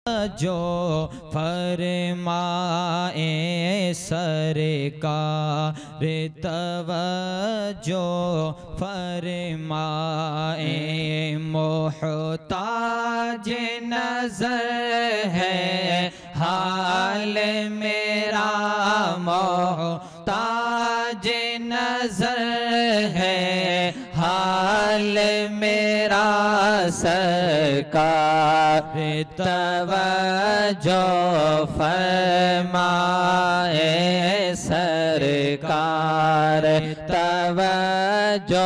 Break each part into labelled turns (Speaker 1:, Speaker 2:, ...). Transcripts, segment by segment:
Speaker 1: जो फरमाए सरकार तवज्जो फरमाए। मोहताज नजर है हाल मेरा, मोहताज नजर है हाल मेरा सरकार तवज्जो फरमाए सरकार तवज्जो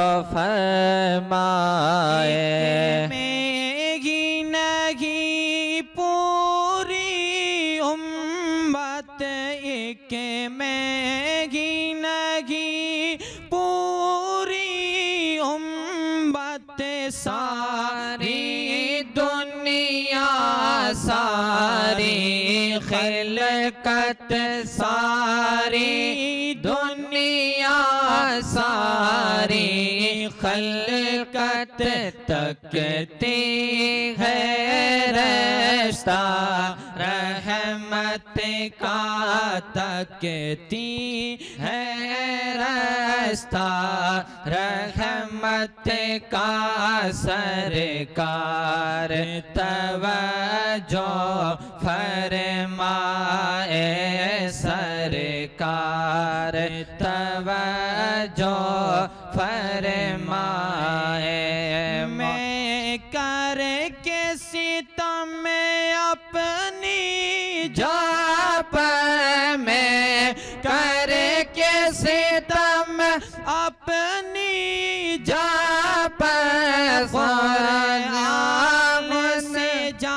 Speaker 1: फरमाए। मेरी नहीं पूरी उम्मत एक मेरी नहीं पूरी उम्मत सारी दुनिया सारी खिलकत सारी दुनिया सारी खिलकत तकती है रास्ता रहमत का, तकती है रास्ता रहमत का सरकार तवज्जो फरमाए सरकार तवज्जो फरमाए। मैं करके सितम अपनी जाप में करके सितम अपनी जाप ख़ुरान से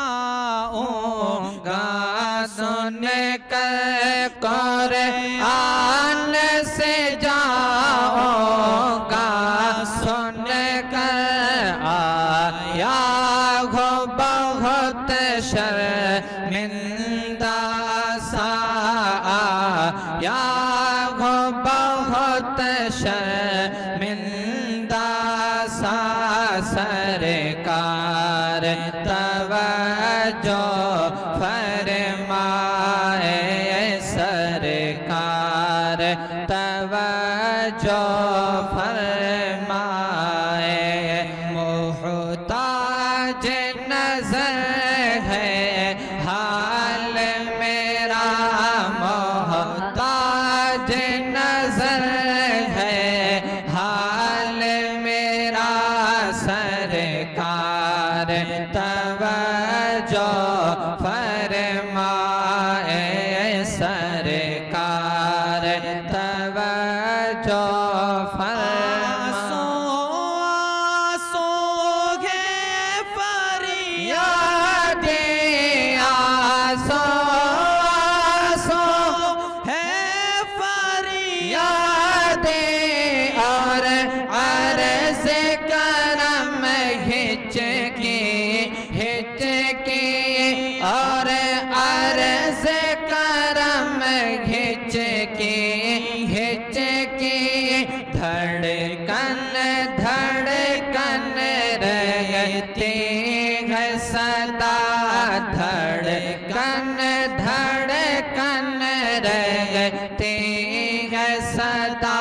Speaker 1: जाऊंगा सुन कर कुरान से जाऊंगा सुन कर आया हो बहुत शर्मिंदा सा आया हो बहुत शर्मिंदा सा सरकार तवज्जो फरमाए सरकार तवज्जो फरमाए। मोहताज नजर है हाल मेरा, मोहताज नजर है हाल मेरा सरकार तवज्जो फरमाए सरकार तवज्जो फरमाए। आंसू है फरियादे आंसू है फरियादे और अर्ज़ करम हिचकी और अर्ज़ करम हिचकी धड़कन धड़कन रहती है सदा धड़कन धड़कन रहती है सदा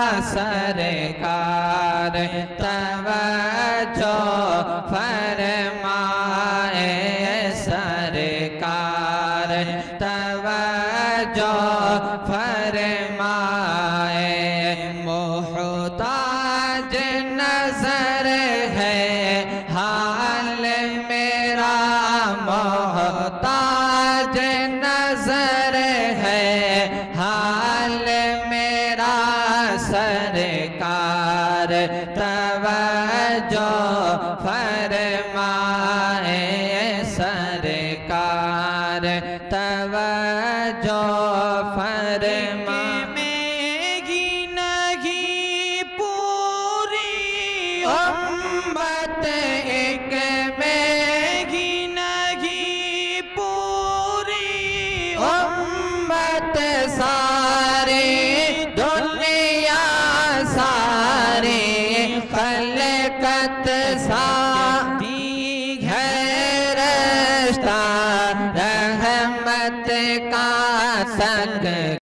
Speaker 1: सरकार तवज्जो फरमाए सरकार तवज्जो फरमाए। मोहताज नजर है हाल मेरा, मोहताज नजर है हाल मेरा सरकार तवज्जो फरमाए सरकार तवज्जो फरमाए। मेरी नहीं पूरी उम्मत एक मेरी नहीं पूरी उम्मत सारी दुनिया सारी खिलकत सारी है रास्ता रहमत का सद